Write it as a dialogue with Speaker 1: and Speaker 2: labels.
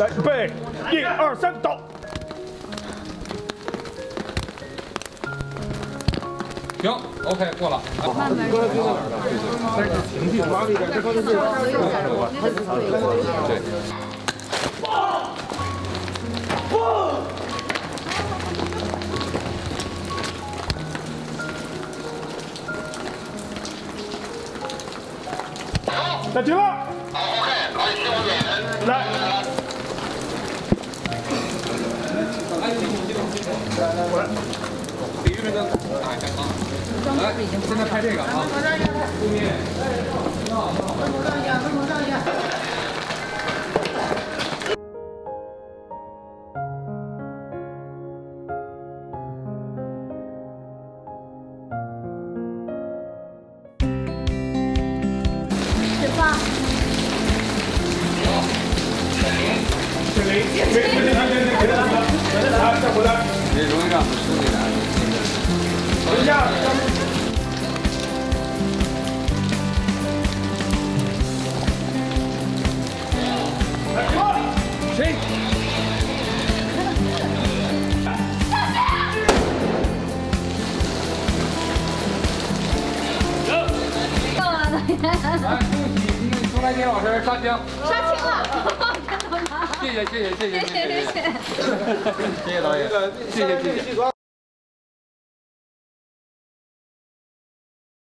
Speaker 1: 来，预备，1、2、3，到。
Speaker 2: 行 ，OK， 过了。慢慢。但是情绪往里边，这个是对。
Speaker 1: 来停了。来。过来。
Speaker 2: 比喻那个打一下啊。来，现在拍这个啊。后面。
Speaker 3: 释放。
Speaker 1: 这里，给他，来，再回来。
Speaker 2: 你容易让我们输给他。
Speaker 1: 等一下。来，谁？
Speaker 3: 干嘛呢？
Speaker 2: 来，恭喜今天朱来金老师杀青。
Speaker 3: 杀青了，看到吗？
Speaker 2: 谢谢导演，谢谢。